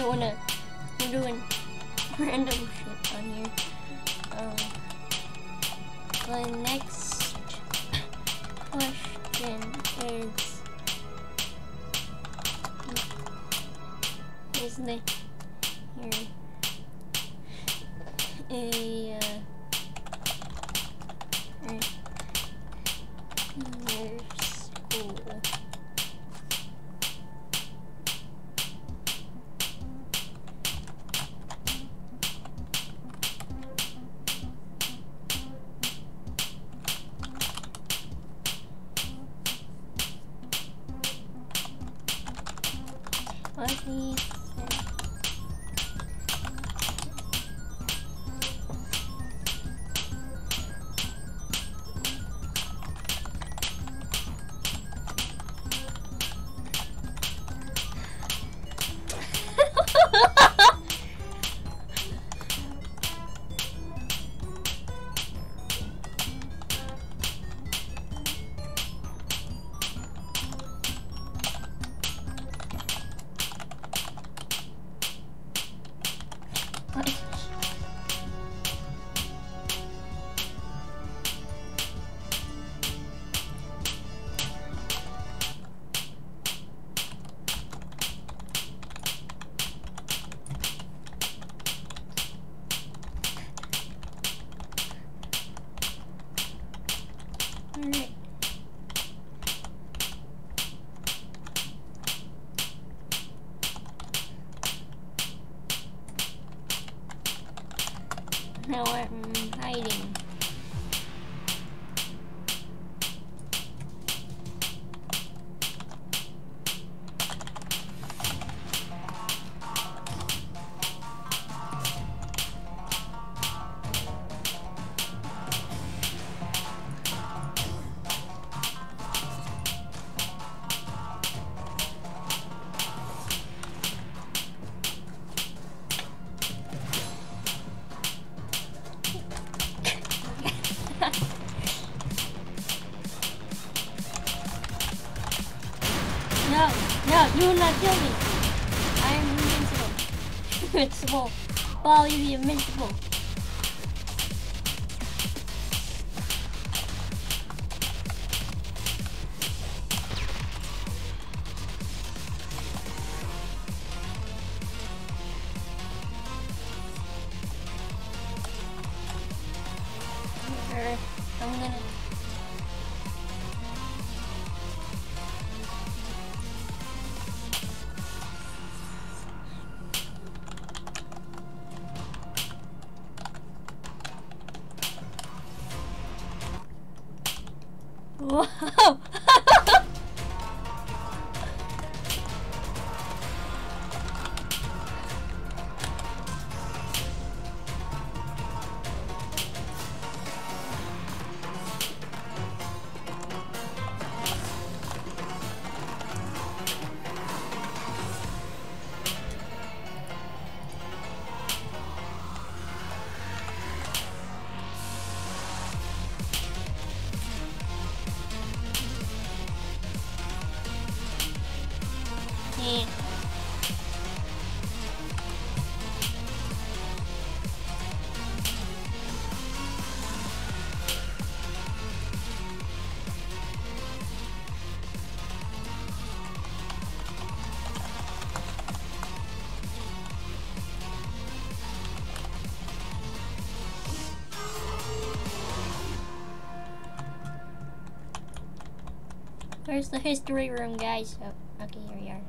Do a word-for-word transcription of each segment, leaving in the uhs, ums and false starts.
doing a, we're doing random shit on here. Um, the next question is, is the here a uh, your school? What he said. Alright. Now I'm hiding. No, no, you will not kill me. I am invincible. Invincible. Follow the invincible. Sure, I'm gonna. Whoa! Yeah. Where's the history room, guys? Oh, okay, here we are.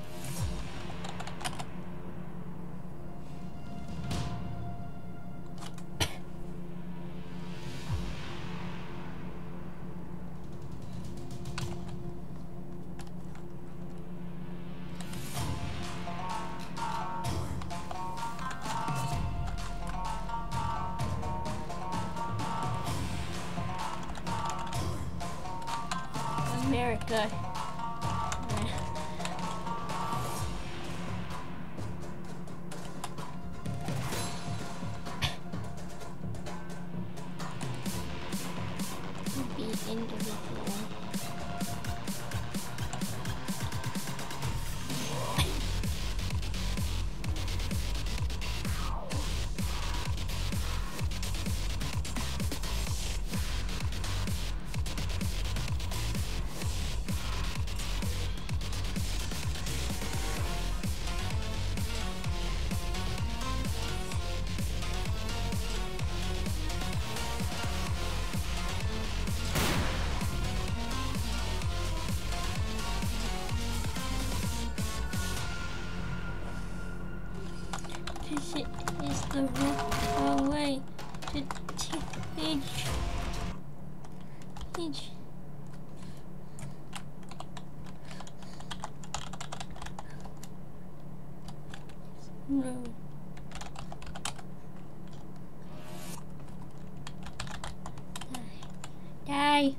America. Be individual. This is the wrong way to teach. Teach. No. Die. Die.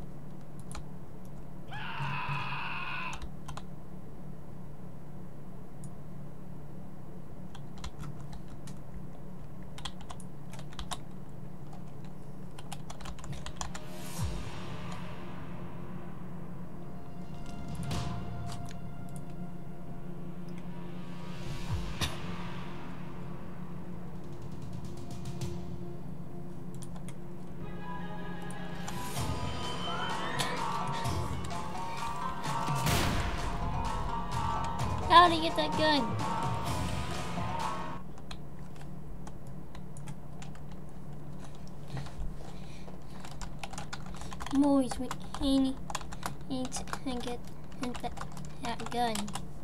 How to get that gun? Boys, we need, need to get that, that gun.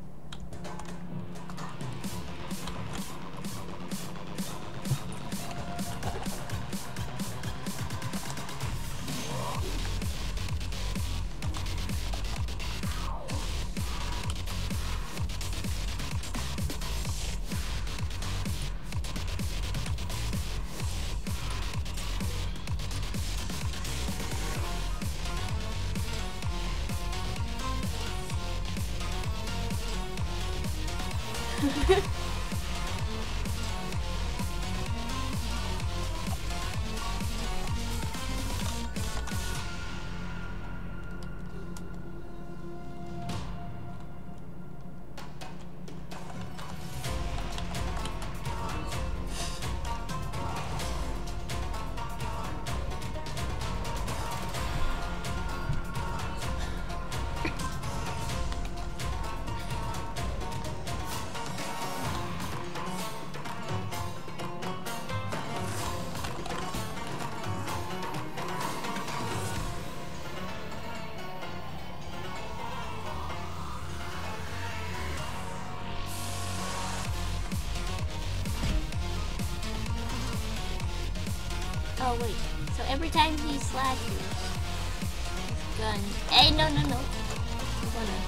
Oh wait, so every time he slashes his gun. Hey, no, no, no. I'm gonna.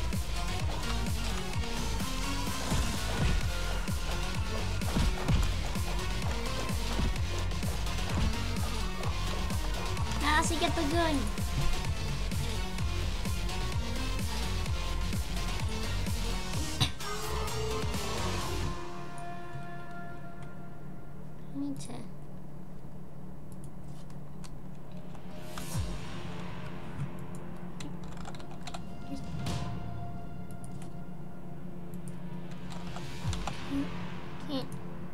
How does he get the gun? I need to. Can't.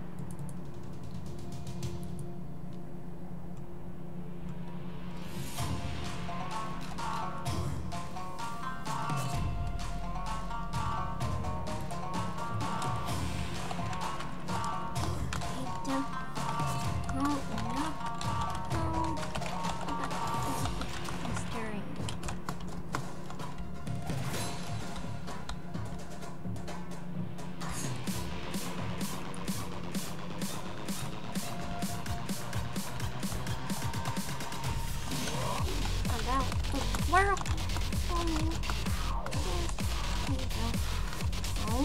Where? Oh, there you go. Oh.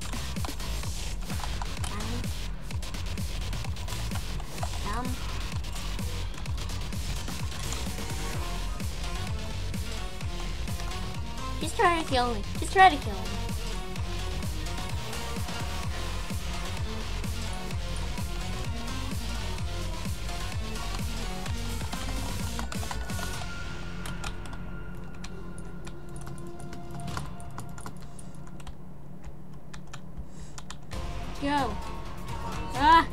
Down. Down. He's trying to kill me. He's trying to kill me. Go. Ah.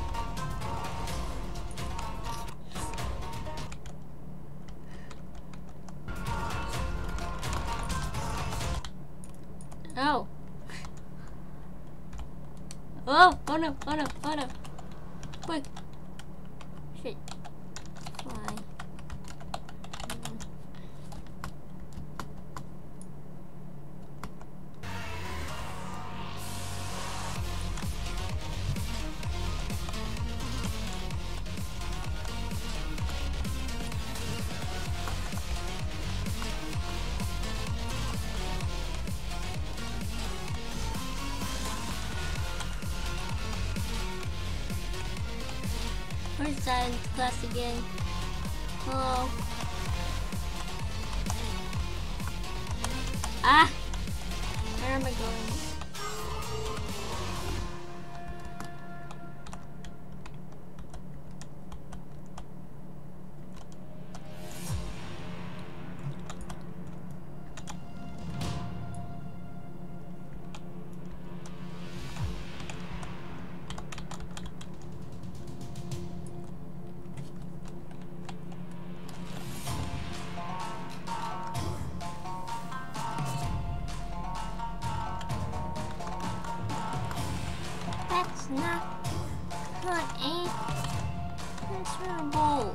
Oh. Oh, oh no, oh no, oh no. Quick. Shit. Fly. First science class again. Hello. Ah! Where am I going? That's not good, eh? That's really bold.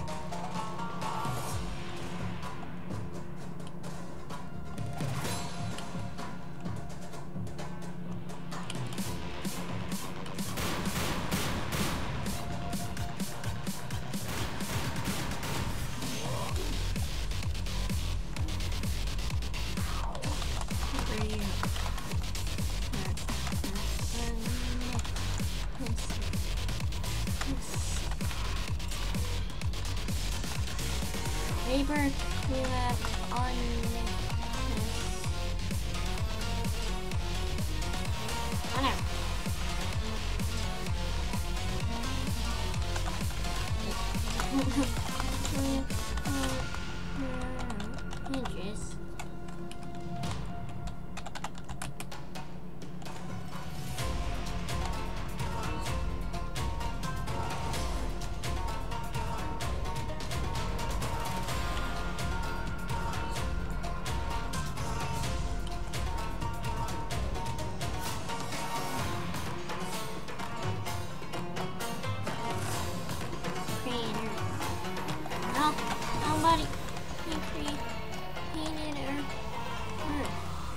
Paper clip on this. Whatever. Hinges. No, nobody can create painted earth. earth.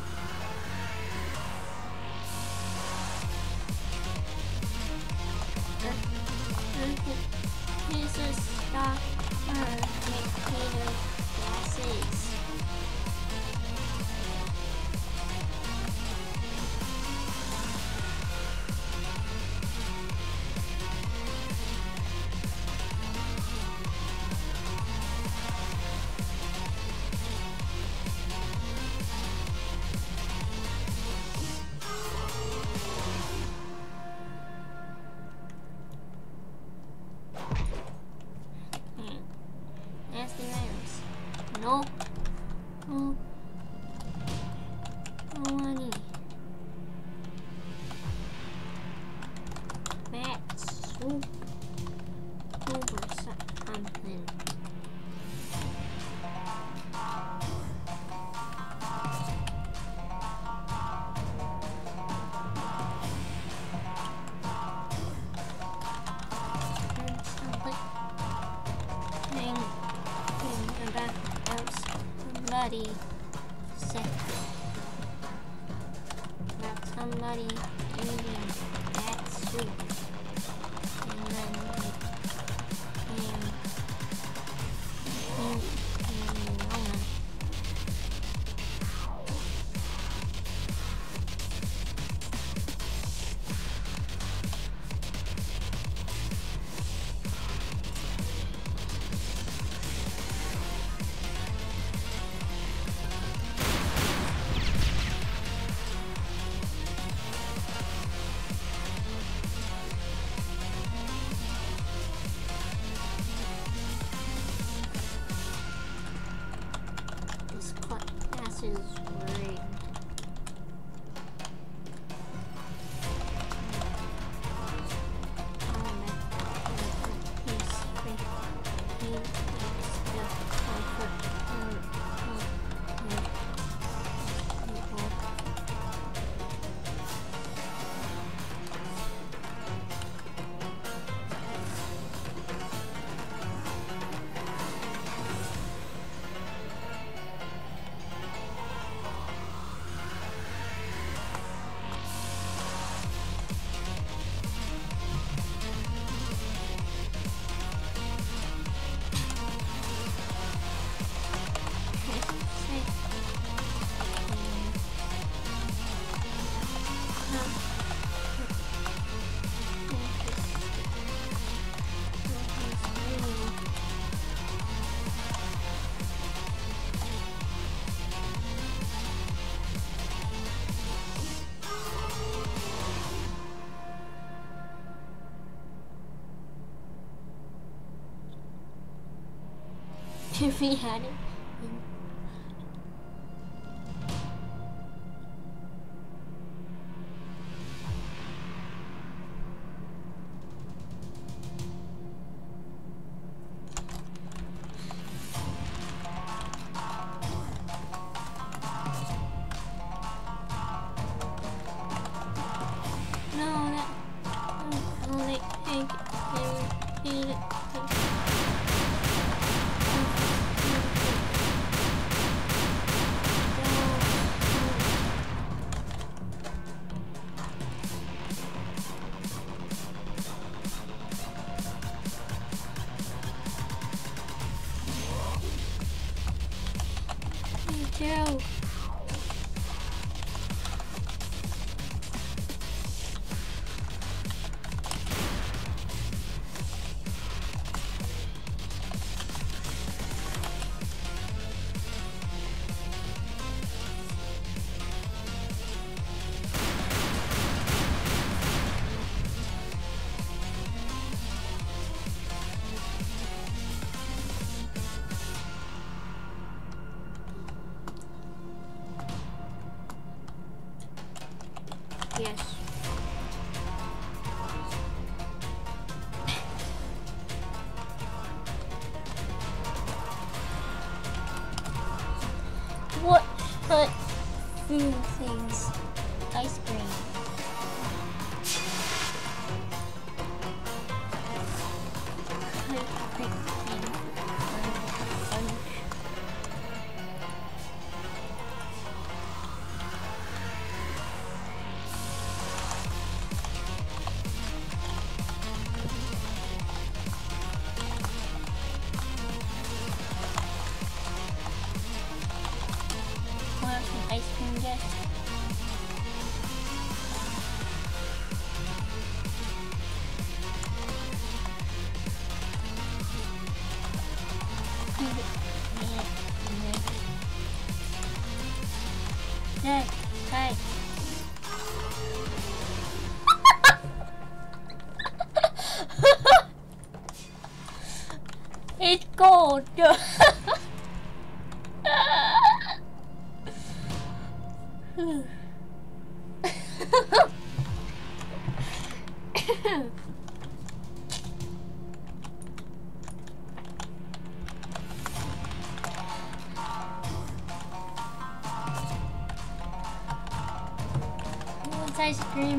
Earth is a stock earth made of gases. Nasty items. No. No. No money. Bat soup. Over something. Somebody sick. About somebody eating that soup. And then like him him and Rona. If we had it. No, that. Oh, they take it. They repeat it. Joe. Yes. What but food things? Ice cream. Want some ice cream, Jess? Hey, hey. It's cold. What's ice cream?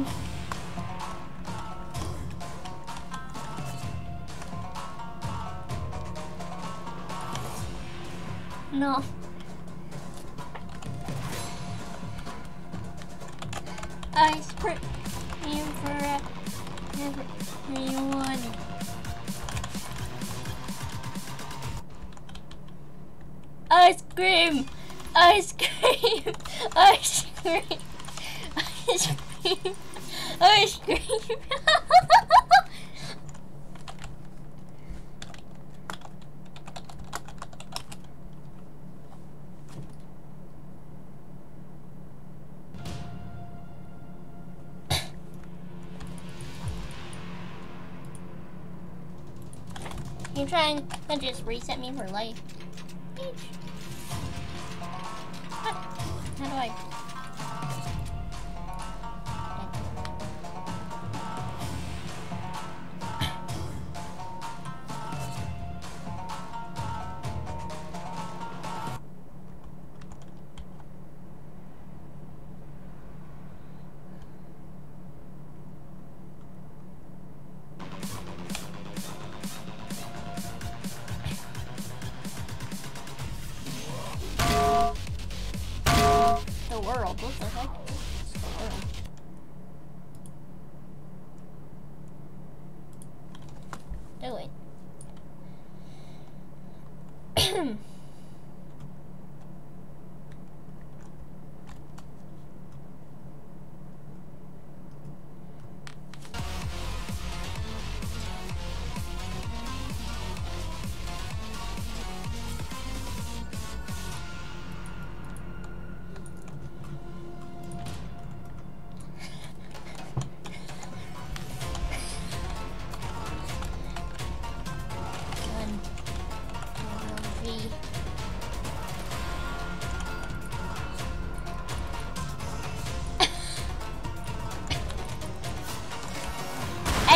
No. Ice cream for everyone. Ice cream! Ice cream! Ice cream! Ice cream! Ice cream! You trying to just reset me for life? How, how do I? The world, what the heck? It's the world. Do it.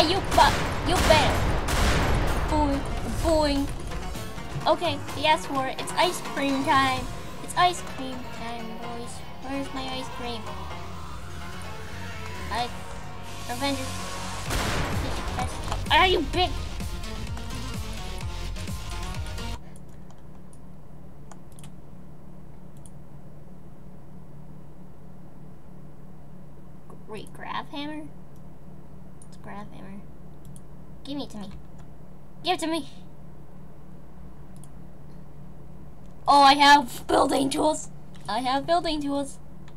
Yeah, you but you better. Boing, boing. Okay, yes, for it. It's ice cream time. It's ice cream time, boys. Where's my ice cream? I Avengers. Are you big? Great grab hammer. It's grab hammer. Give it to me. Give it to me. Oh, I have building tools. I have building tools.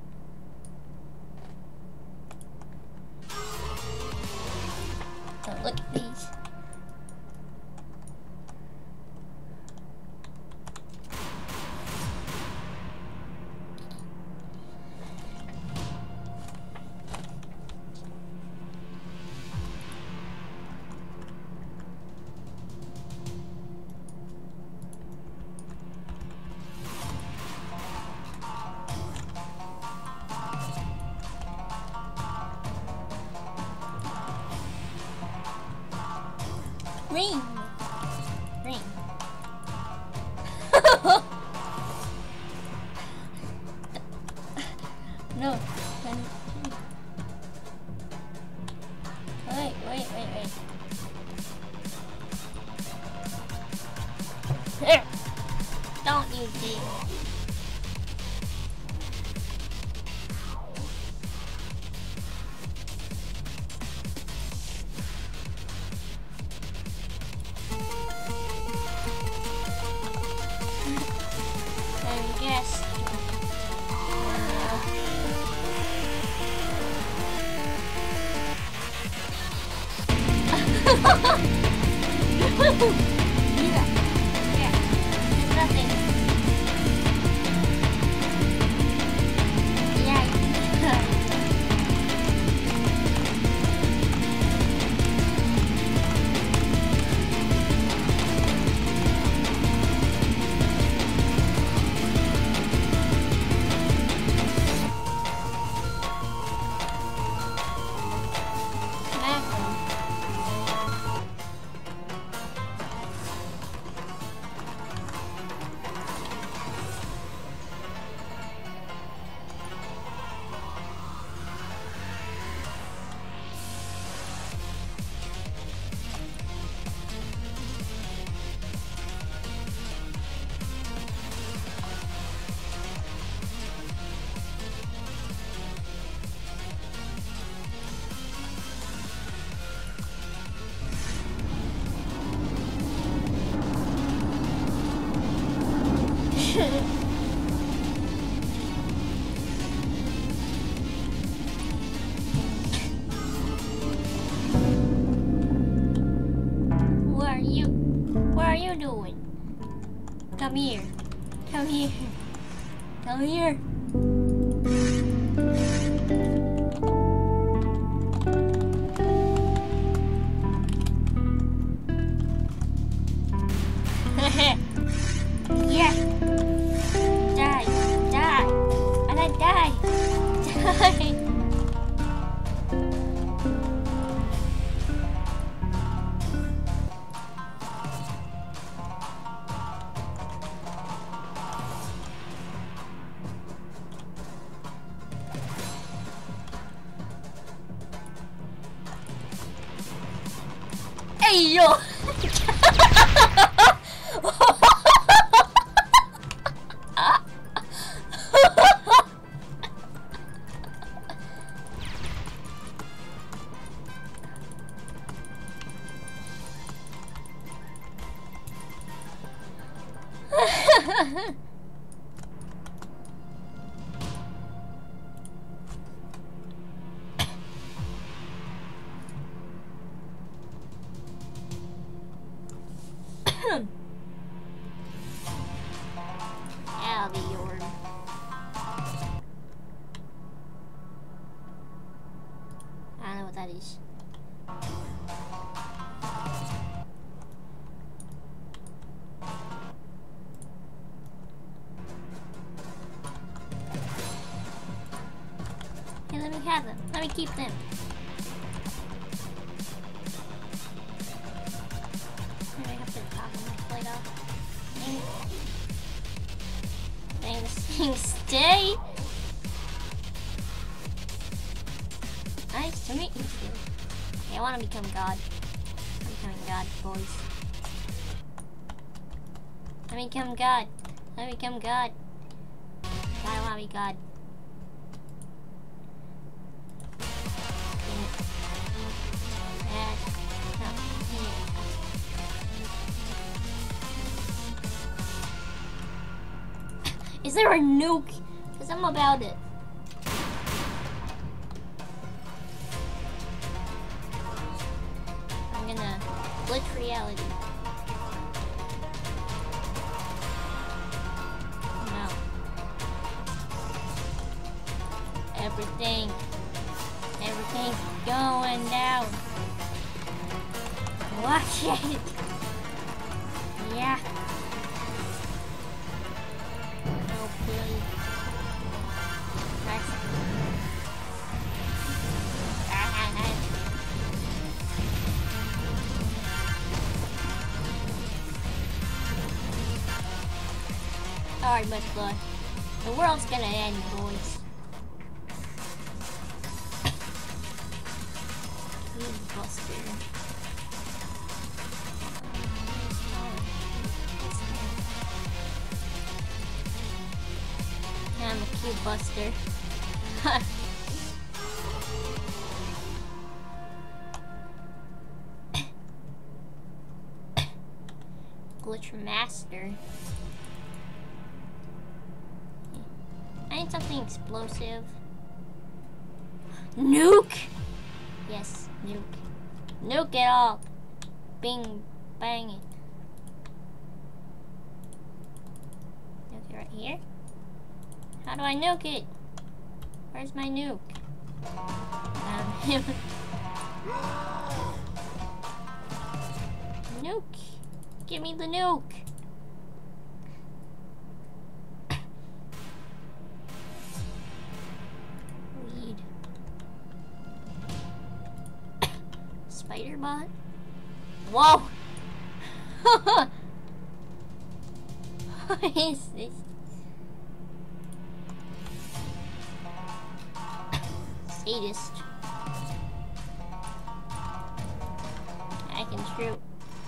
So look at these. Ring! Ring. No. Wait, wait, wait, wait. Here! Don't you dare. Yes. Yeah. Yeah. There's nothing. Yeah. What are you? What are you doing? Come here. Come here. Come here. Yeah. Die. Die. And I die. Die. Hey yo. I'll be yours. I don't know what that is. Hey, let me have them. Let me keep them. Nice to meet you too. Okay, I want to become God. I'm becoming God, boys. Let me become God. Let me become God. I want to be God. Is there a nuke? Because I'm about it. I'm gonna glitch reality. No. Everything. Everything's going down. Watch it. Yeah. Sorry, but the, the world's gonna end, boys. Cube Buster. I'm a Cube Buster. Glitch Master. I need something explosive. Nuke! Yes, nuke. Nuke it all. Bing, bang it. Nuke it right here. How do I nuke it? Where's my nuke? Um, nuke. Give me the nuke. Weed. Spider bot? Whoa! What is this? Sadist. I can shoot.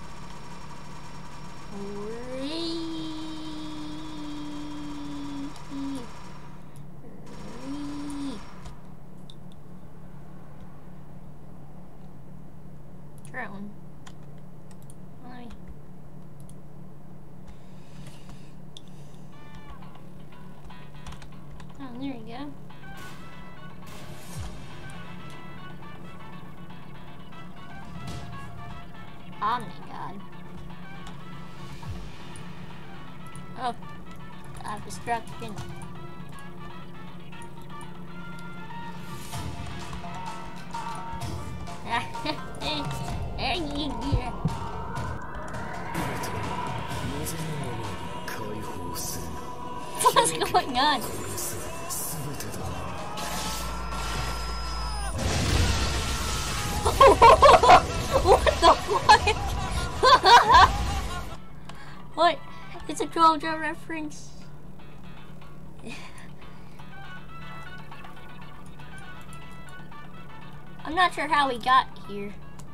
Drone. Let me. Oh, there you go. Omni-God. Oh, I've destruction. What's going on? What the fuck? What? It's a JoJo reference. I'm not sure how we got here.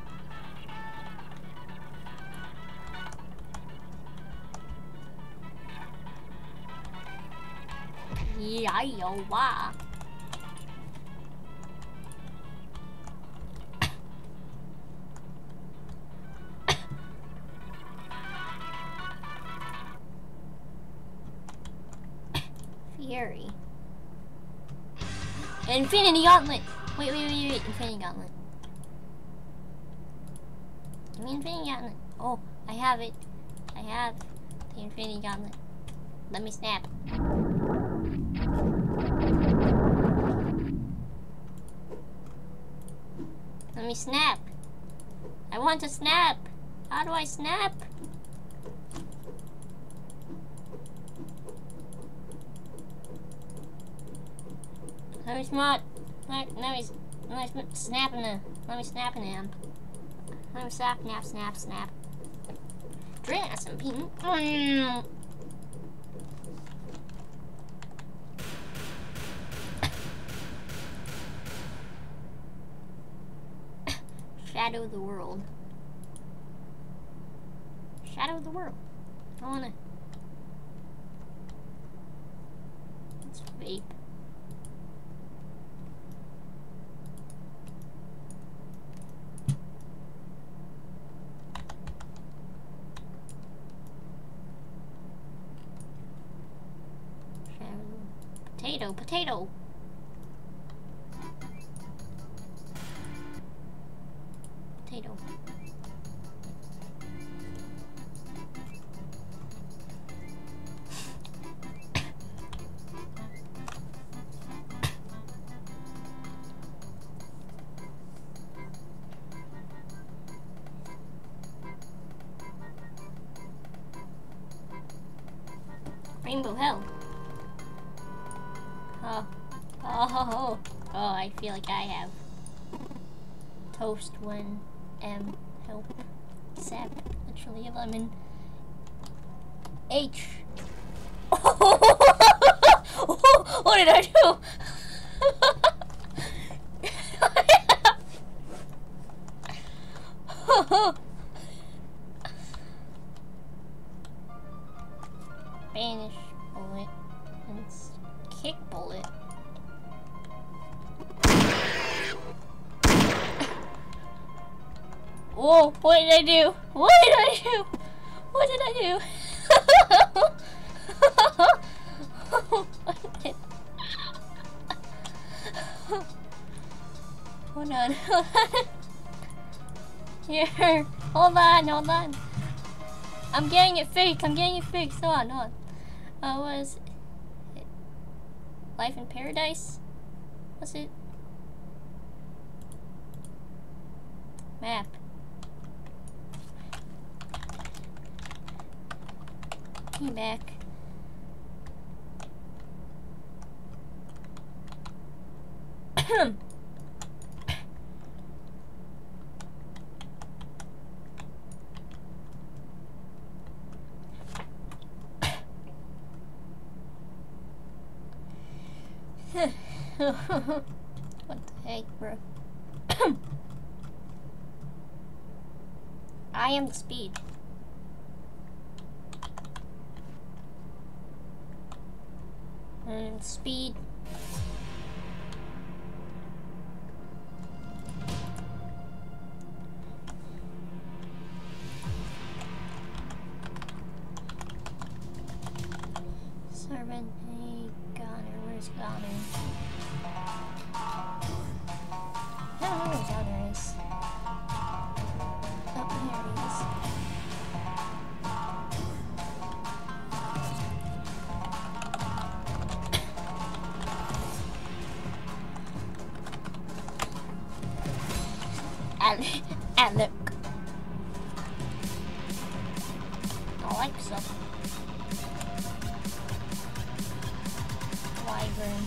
Yeah, yo, wow. Fury. Infinity Gauntlet! Wait, wait, wait, wait, Infinity Gauntlet. Give me Infinity Gauntlet. Oh, I have it. I have the Infinity Gauntlet. Let me snap. Let me snap. I want to snap. How do I snap? Let me snap. Let, let me, let me snap in the. Let me snap in him. Let me snap, snap, snap, snap. Drink some pink. Mm. Shadow the world. Shadow the world. I wanna. Let's vape. Potato, potato. Potato. Rainbow hell. Oh. Oh, oh, oh, I feel like I have toast when M help sap literally a lemon. H. What did I do? Banish bullet and kick bullet. Whoa, what did I do? What did I do? What did I do? Hold on, hold on. Here, hold on, hold on. I'm getting it fixed, I'm getting it fixed. Hold on, hold on. Uh, what is it? Life in Paradise? What's it? Map. Came back. What the heck, bro? I am the speed. And speed. Servant, hey, Goner, where's Goner? I don't know where Goner is. Oh, here he is. And, and look. Alexa. Wyvern.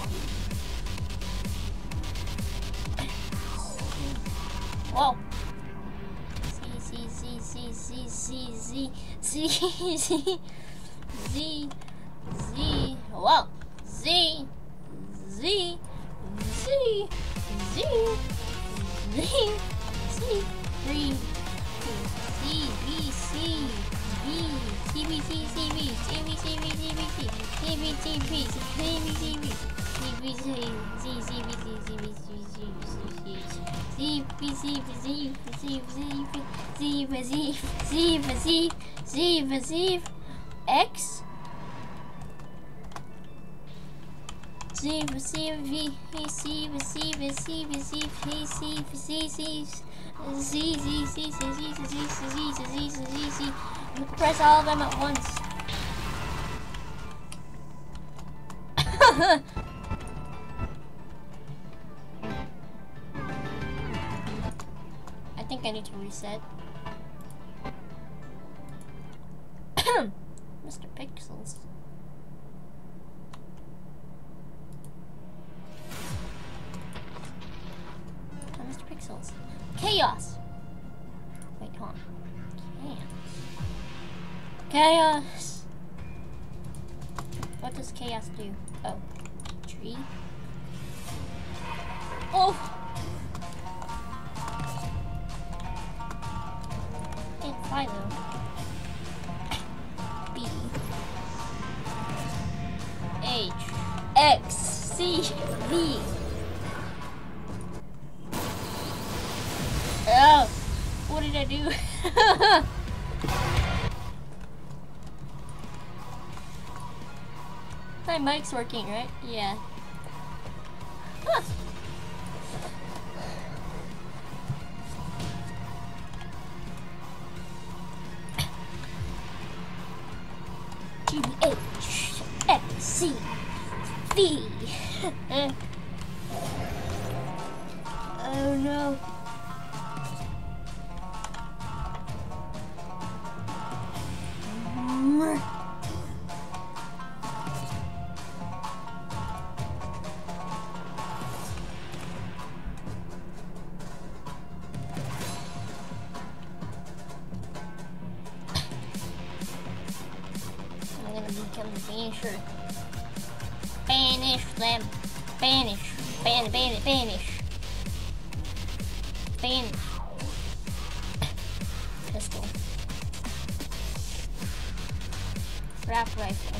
Whoa. Z, Z, Z, Z, Z, Z, Z, Z, Z, Z, whoa. Z, Z, Z, Z, Z, Z, three, C, B, C, B, C, B, C, C, B, C, B, C, B, C, B, C, C, B, C, B, C, B, C, B, C, B, C, Z, Z, B, C, C, B, C, Z, B, C, Z, Z, Z, Z, Z, Z, Z, Z, Z, X. Z, Z, V, C, C, C, C, C, C, C, C, Z, Z, Z, Z, Z, Z, Z, Z. Press all of them at once. I think I need to reset. Mister Pixels. Oh, Mister Pixels. Chaos. Wait, hold on. Chaos. Chaos. What does chaos do? Oh, tree. Oh. did I do? My mic's working, right? Yeah. Huh. G H X C V. Oh no. I'm gonna become the banisher. Banish them. Banish. Ban ban banish. Banish. Pistol. Wrap rifle.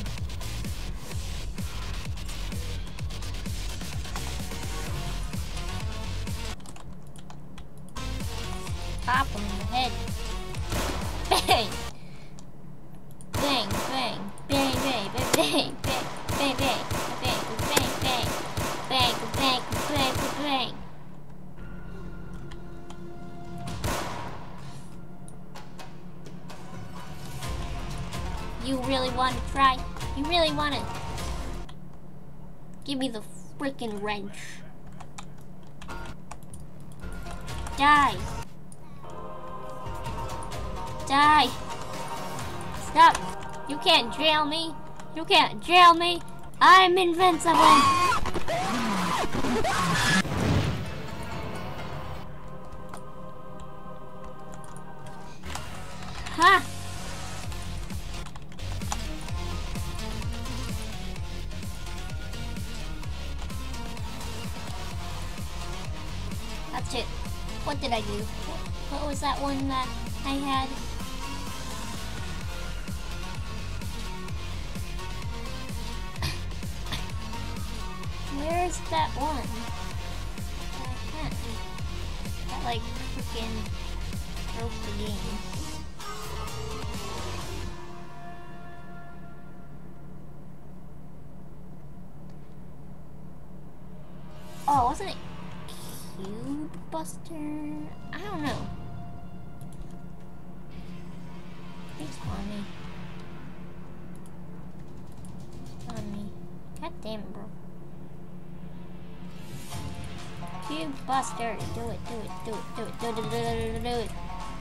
Pop him in the head. Bang! Bang, bang, bang, bang, bang, bang, bang, bang, bang, bang, bang, bang, bang, bang, bang, bang. You really want to try? You really want to? Give me the freaking wrench. Die. Die. Stop. You can't jail me. You can't jail me. I'm invincible. Ha. That's it. What did I do? What was that one that I had? Where's that one? I can't. That like freaking broke the game. Oh, wasn't it Cube Buster? I don't know. Respawn me. On me. God damn it, bro. Cube Buster. Do it, do it, do it, do it, do it, do it, do it, do it.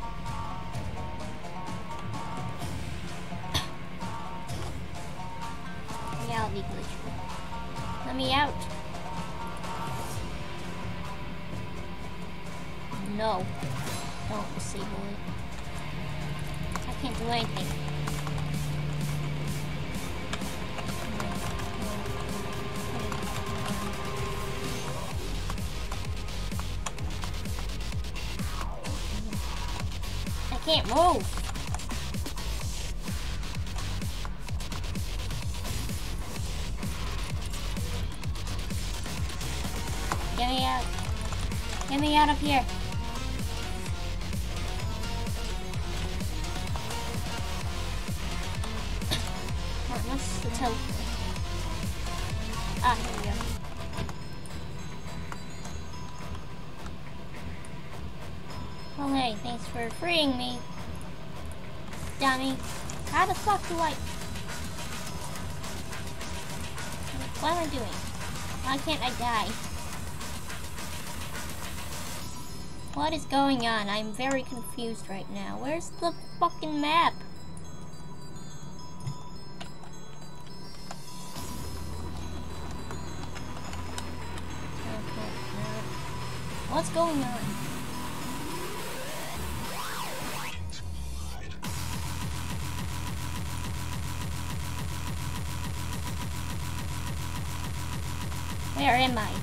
Reality glitch. Let me out. No. Don't disable it. I can't do anything. I can't move. Get me out. Get me out of here. What's the teleport? Ah, here we go. Oh hey, thanks for freeing me, dummy. How the fuck do I... What am I doing? Why can't I die? What is going on? I'm very confused right now. Where's the fucking map? What's going on? Where am I?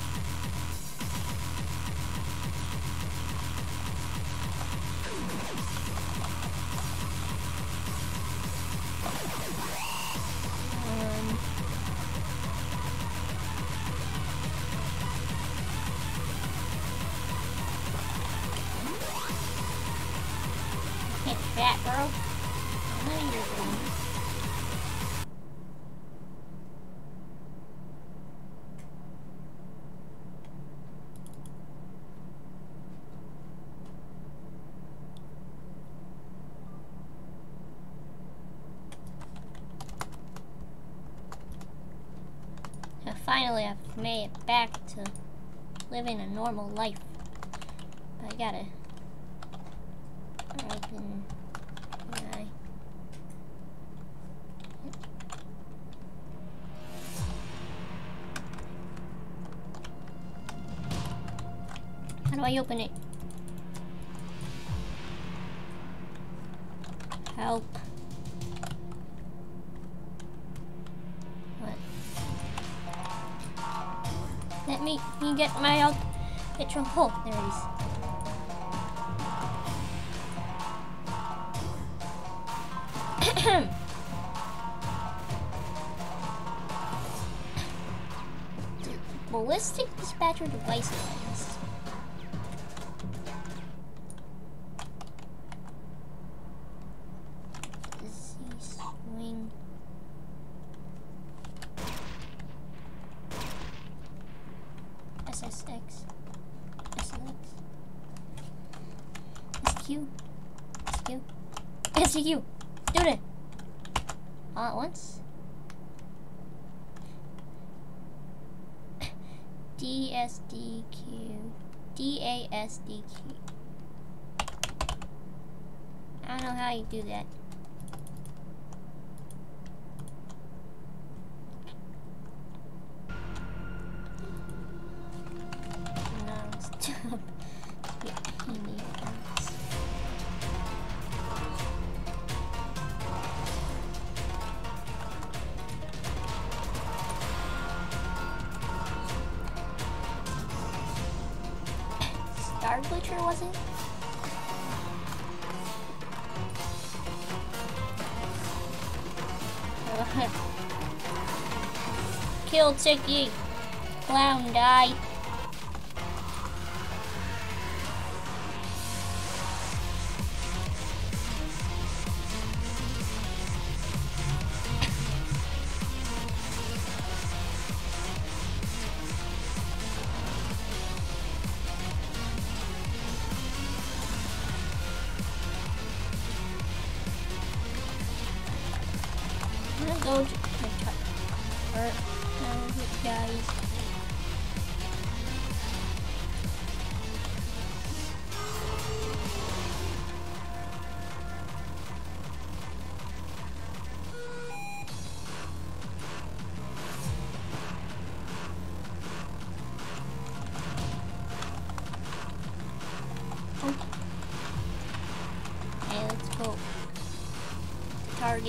Um, Girl, how many you're doing? Finally, I've made it back to living a normal life. But I gotta open my... How do I open it? Help. Let me, me get my out. Get your hole. There it is. Ballistic dispatcher device lens. Disease swing. S S X, S L X, S Q, S Q, S Q, do it all at once. D S D Q, D A S D Q. I don't know how you do that. Star Glitcher, was it? Kill Tiki. Clown die. I'm gonna go to the or um, guys. Okay, let's go to target.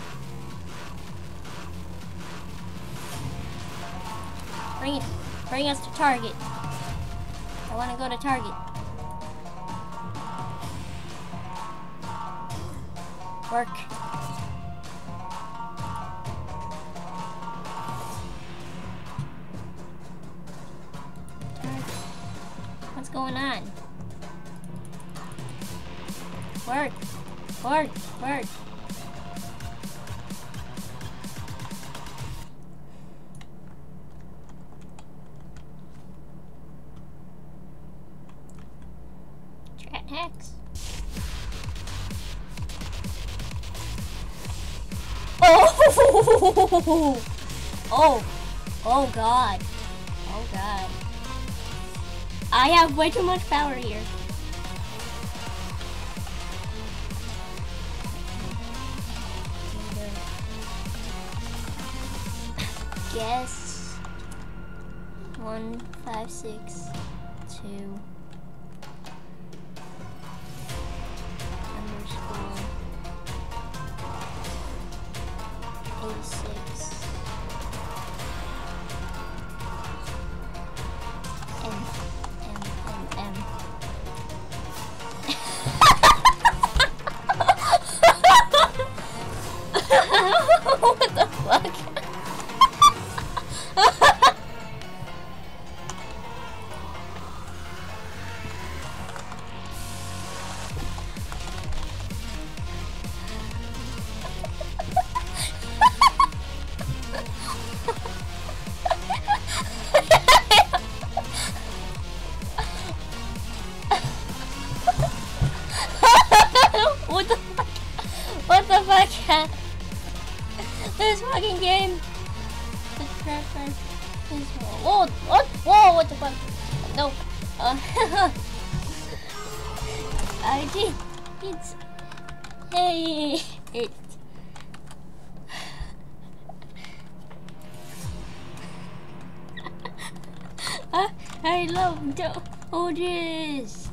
Bring it. Bring us to target. I want to go to target. Work. Target. What's going on? Work. Work. Work. Hex. Oh! Oh! Oh God! Oh God! I have way too much power here. Guess one five six two. Six M M M M. What the fuck? fucking game. The crap is whoa, what? Whoa, what the fuck? No. Uh, I did. It's hey. It. I I love the oranges.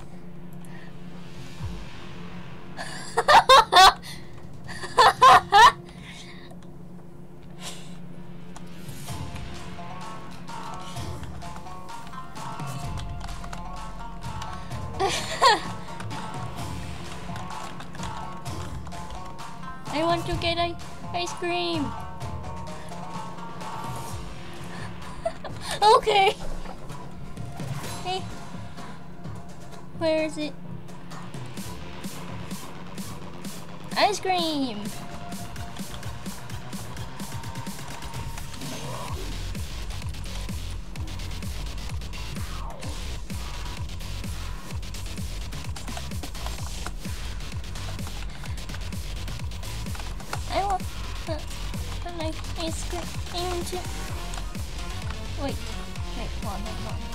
I want to get a ice cream. Okay. Hey, where is it? Ice cream. I want uh, an ice cream too. Wait, wait, hold on, hold on.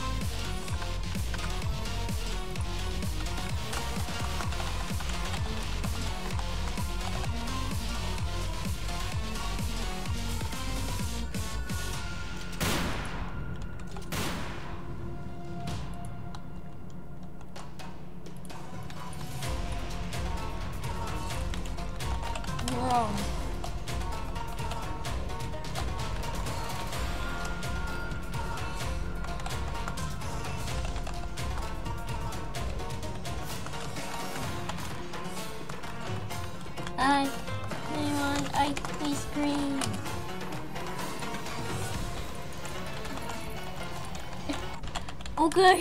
Wrong. I, I want ice cream. Okay.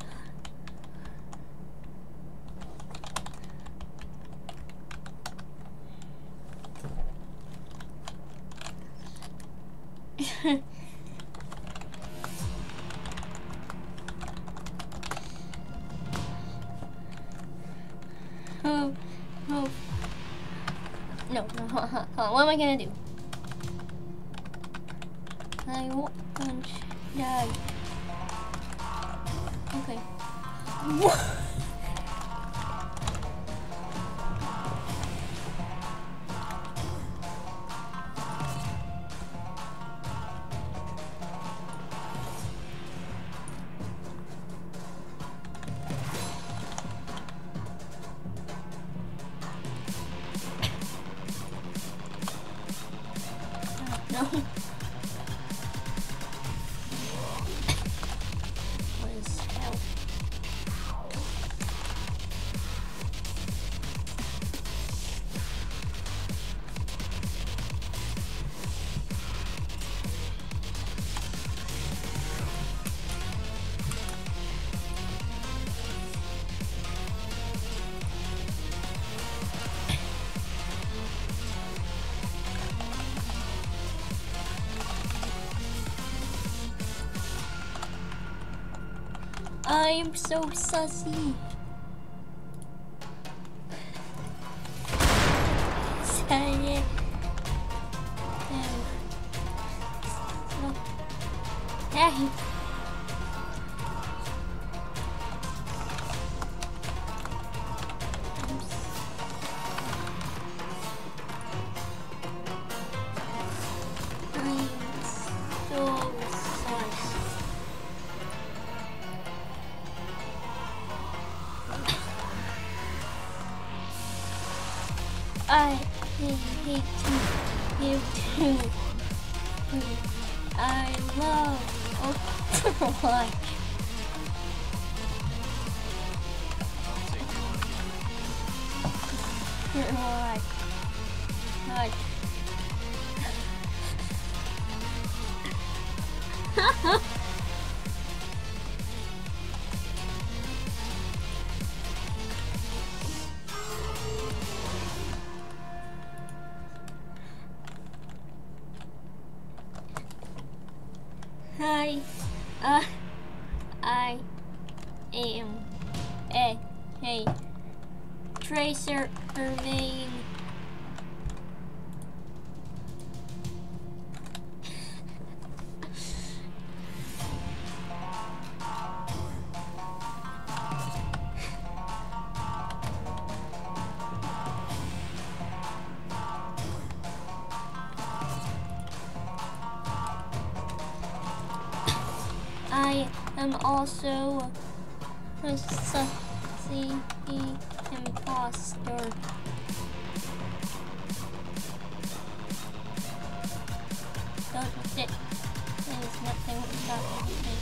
oh, oh. No, no, hold on, hold on. What am I gonna do? I won't die. Okay. No. What is hell? I am so sussy. Sorry. No. Hey. I hate you too. I love Overwatch. Overwatch. Watch. Hi, uh, I am a, a tracer surveying. I'm also a sussy imposter. Don't sit. There's nothing about anything.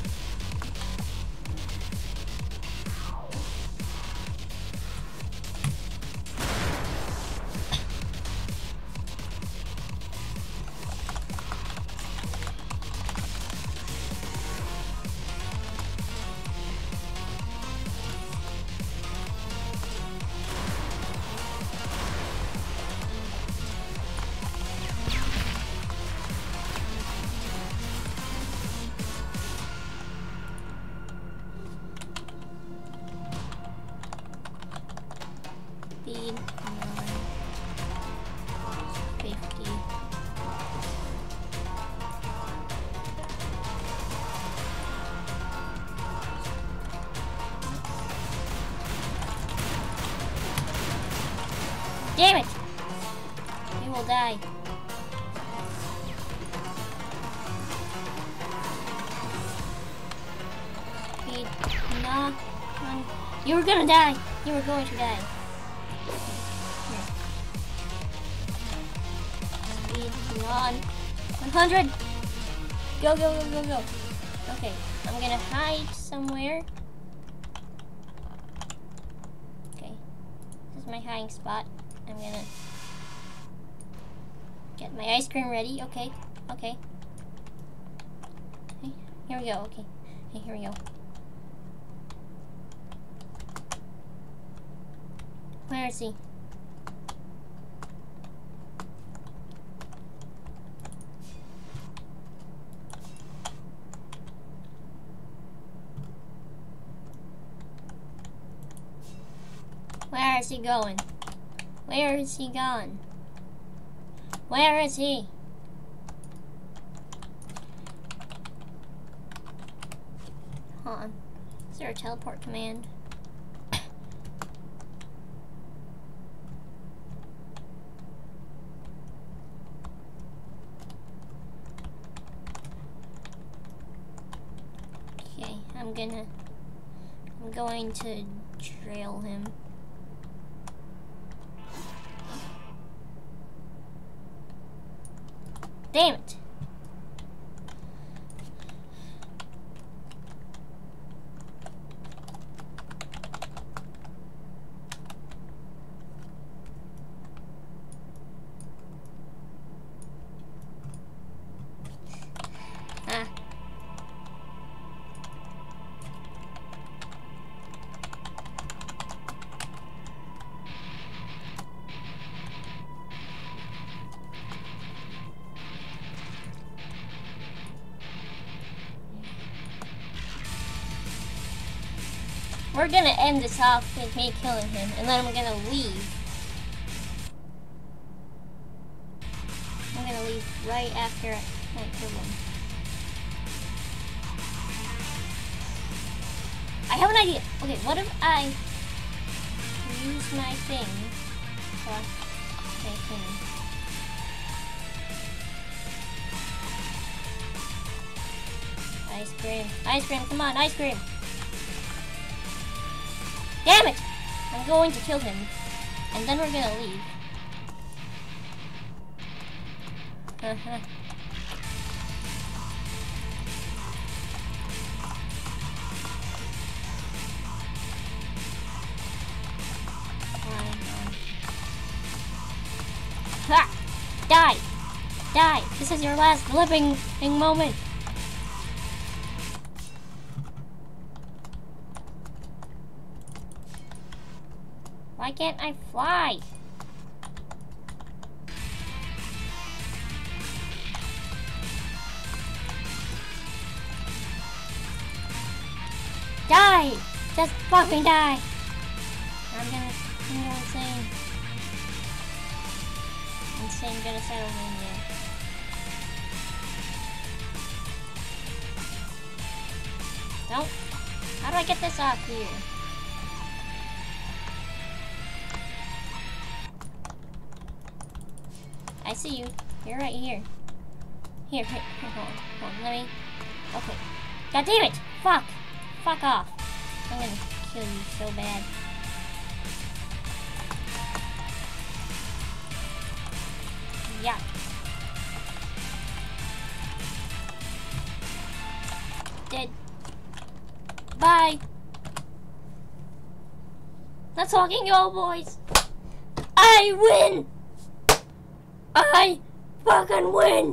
Speed fifty. Damn it! You will die. Speed not run. You were gonna die. You were going to die. Speed on one hundred. Go, go, go, go, go. Okay, I'm gonna hide somewhere. Okay, this is my hiding spot. I'm gonna get my ice cream ready. Okay, okay. Okay, here we go. Okay, okay, here we go. Where is he? Where is he going? Where is he gone? Where is he? Hold on. Is there a teleport command? Okay, I'm gonna I'm going to trail him. Damn it! Ah. We're gonna end this off with me killing him, and then I'm gonna leave. I'm gonna leave right after I kill him. I have an idea. Okay, what if I use my thing? Uh, my thing. Ice cream. Ice cream, come on, ice cream. Damn it! I'm going to kill him, and then we're gonna leave. Uh-huh. Ha! Die! Die! This is your last living moment. Why can't I fly? Die! Just fucking die! I'm gonna, I'm gonna insane. Insane gonna settle in there. Nope. How do I get this off here? I see you. You're right here. Here, here, here, hold on, hold on, let me... Okay. God damn it! Fuck! Fuck off. I'm gonna kill you so bad. Yeah. Dead. Bye. Not talking, y'all boys. I win. I fucking win.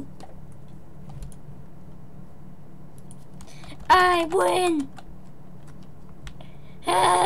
I win. Ah.